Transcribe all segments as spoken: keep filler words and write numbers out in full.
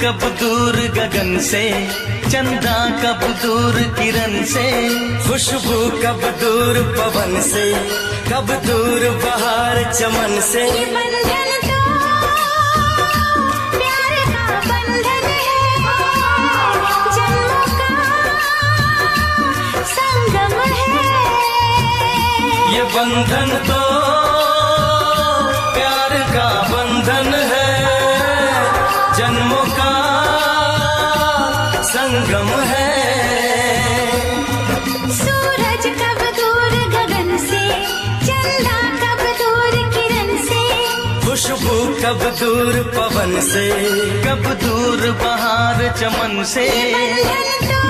कब दूर गगन से, चंदा कब दूर किरण से, खुशबू कब दूर पवन से, कब दूर बहार चमन से। ये बंधन तो प्यार का बंधन है, जन्मों का संगम है। ये बंधन तो प्यार का बंधन है, जन्मों का संगम है। सूरज कब दूर गगन से, चंदा कब दूर किरण से, खुशबू कब दूर पवन से, कब दूर बहार चमन से। बंधन तो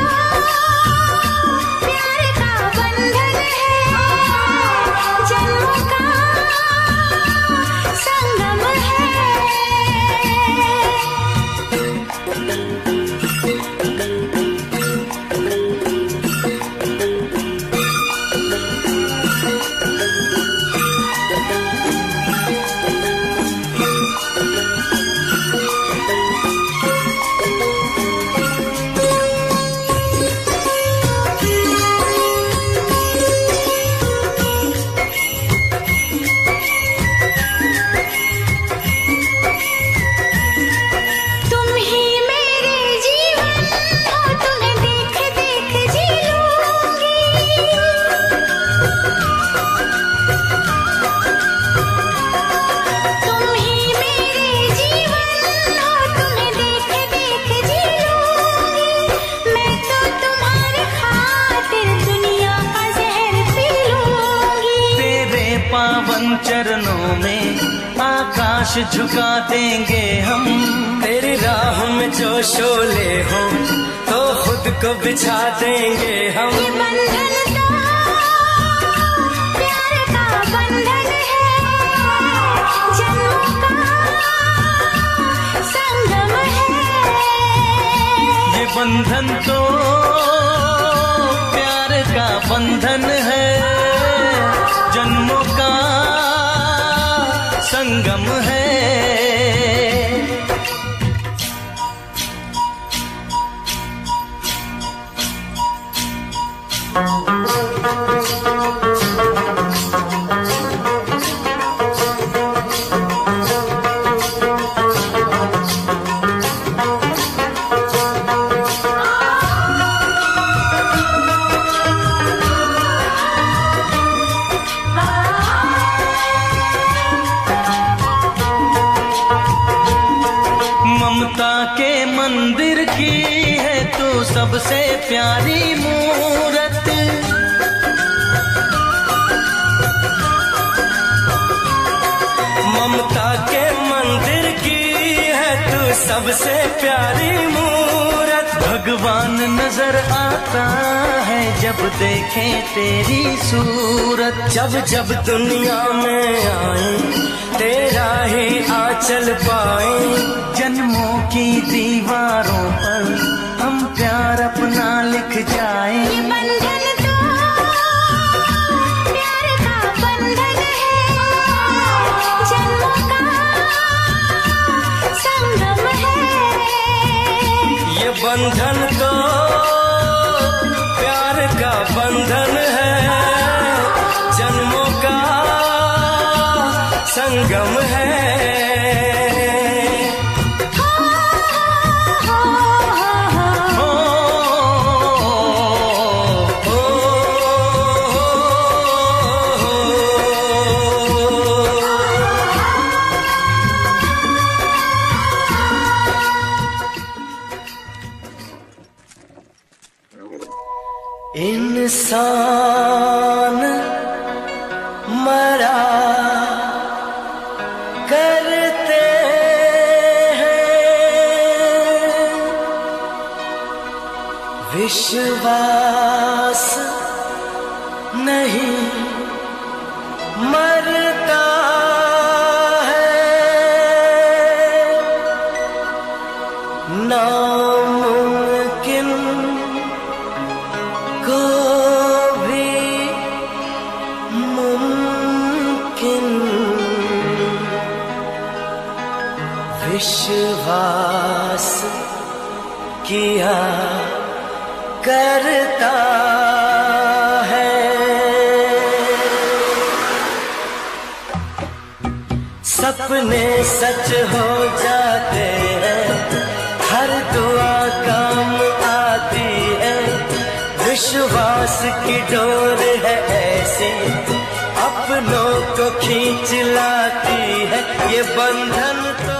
प्यार का बंधन है, जन्मों का संगम है। तुम ही मेरे जीवन हो, तुम्हें देख देख जी लूंगी। तुम ही मेरे जीवन हो, तुम्हें देख देख जी लूंगी। मैं तो तुम्हारे खातिर दुनिया का जहर पी लूंगी। तेरे पावन चरणों में आकाश झुका देंगे हम। तेरी राह में जो शोले हो तो खुद को बिछा देंगे हम। ये बंधन तो प्यार का बंधन है, जन्मों का संगम है। ये बंधन तो प्यार का बंधन है, जन्मों का संगम है। ममता के मंदिर की है तू सबसे प्यारी मूरत। ममता के मंदिर की है तू सबसे प्यारी मूरत। भगवान नजर आता है जब देखे तेरी सूरत। जब जब दुनिया में आए तेरा ही आंचल पाए। जन्मों की दीवारों पर हम प्यार अपना लिख जाए। ये बंधन तो प्यार का बंधन है, जन्मों का संगम है। ये बंधन तो प्यार का बंधन है, जन्मों का संगम है। इंसान मरा करते हैं, विश्वास नहीं मरता है। नामुमकिन को भी मुमकिन विश्वास किया करता है। सपने सच हो जाते हैं, हर दुआ काम आती है। विश्वास की डोर है ऐसी, अपनों को खींच लाती है। ये बंधन तो